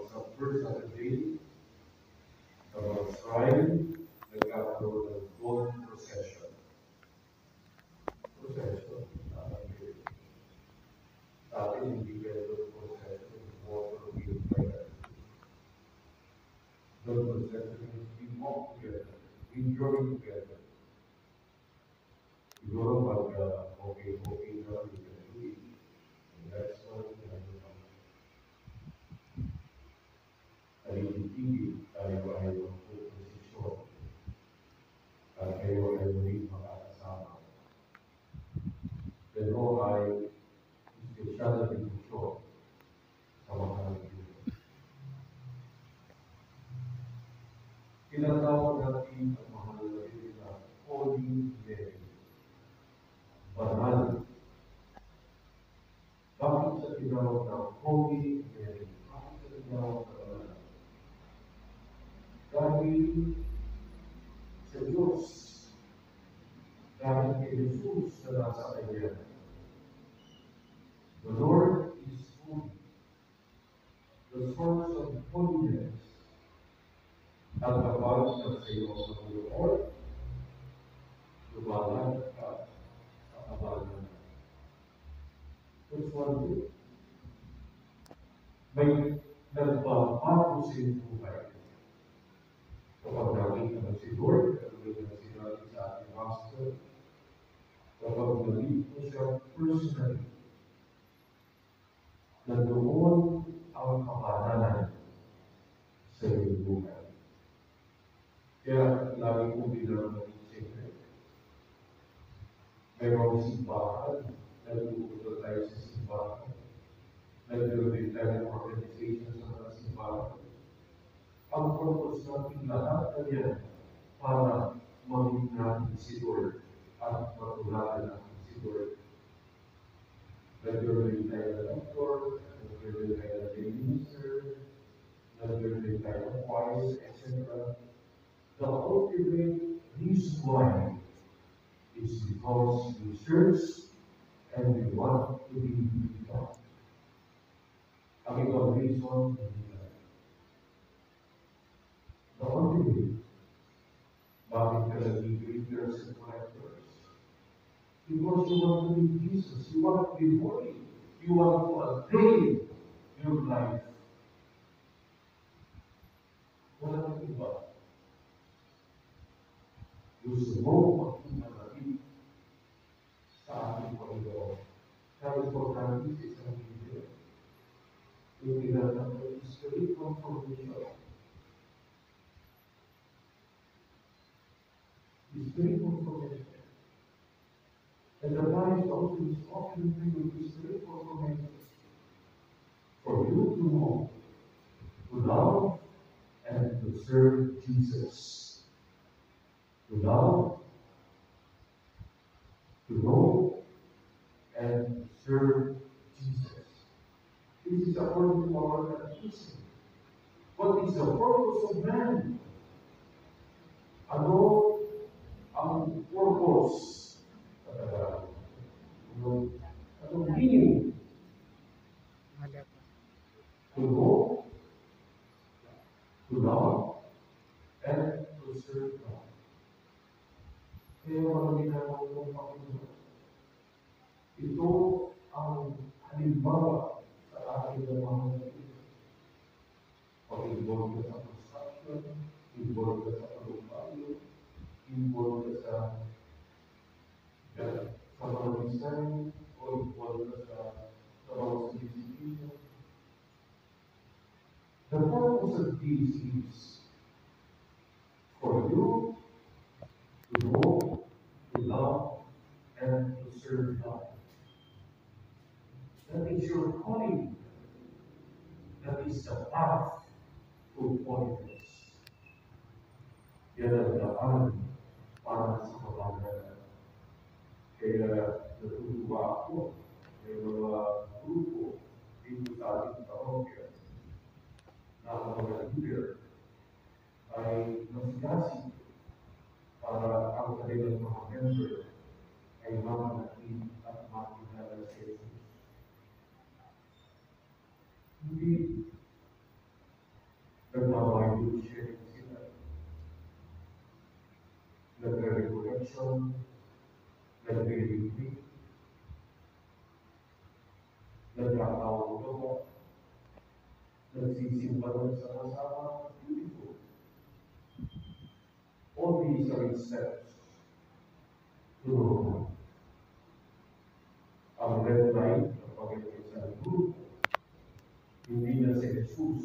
sa first Saturday, sa mga shrine, nagkakaroon ng gold procession. Procession, sa atin, hindi pwede procession, water wheel prayer. Gold procession means we walk together, we journey together. Siguro pag okay na, we can do it. And that's what we have to do. Alitigil tayo ay magpuposisyon at kayo ay muling makakasama. Pero ay espesyal na dibusyon sa mga Diyos. Tinatawag natin ang mahal na rin na Holy Mary. Banal. Bakit sa tinawag na Holy Mary? Bakit sa tinawag na banal? Dahil sa Diyos, dahil kay Jesus na nasa kanya. The Lord is holy, the source of holiness. At kapag sa iyo ang Lord, lumalan ka sa kabalan. That's one thing. May nagbabago sa iyong buhay. Kapag nakita mo si Lord, katulad na sinabi sa ating master, kapag nalito mo siya personally, na doon ang kabanalan sa iyong buhay. Kaya lagi kong pinag-isip, may mga simbahan, nagpupunta tayo sa simbahan, nag-build tayo ng organization sa mga simbahan. Ang purpose natin lahat na yan para maging natin si Lord at matularan natin si Lord. Nag-build tayo ng doctor, nag-build tayo ng minister, nag-build tayo ng choirs, etc. The ultimate reason why is because we search and we want to be with God. Ang ibang reason, the ultimate, bakit ka naging greeters and collectors? Because you want to be Jesus, you want to be holy, you want to attain your life. Wala nang iba. Gusto mo maging natin sa ating Panginoon. Kaya importante sa isang video, yung tinatawag na spirit confirmation. Spirit confirmation. And the Bible also is often filled with spirit confirmation. For you to know, to love, and to serve Jesus. To love, to know, and serve Jesus. This is according to our catechism. What is the purpose of man? Ano ang purpose? Anong meaning? To know, to love, and to serve God. Kaya mga ginagawa ng Panginoon, ito ang halimbawa sa ating mga Panginoon. Pag-involve ka sa construction, involve ka sa pagbabayo, involve ka sa mga design, o involve ka sa mga solicitation. The purpose of this is for you to know, to love, and to serve God. That is your calling. That is the path to holiness. Yan ang daan para sa kabanalan. Kaya natutuwa ako, may mga grupo dito sa ating parokya na mga leader ay masigasig para ang kanilang mga member ay mamanatili at makilala sa Jesus. Hindi tinatawag ko, nagsisimba ng sama-sama, beautiful. All these are steps to Rome. Ang red light ng pag-isang grupo, hindi na si Jesus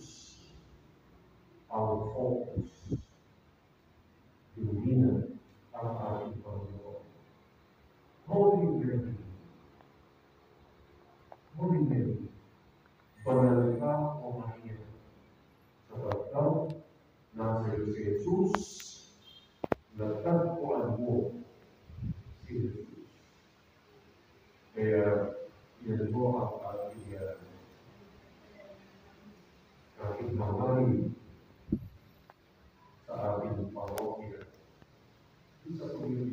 ang focus, hindi na ang ating Panginoon. Holy Mary, Holy Mary, banal ka o Maria, sapagkat nasa iyo si Jesus, natagpuan mo si Jesus. Kaya, yan po ang ating hangarin sa ating parokya. Sa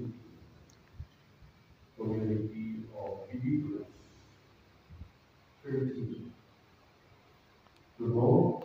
community of believers, churches, to know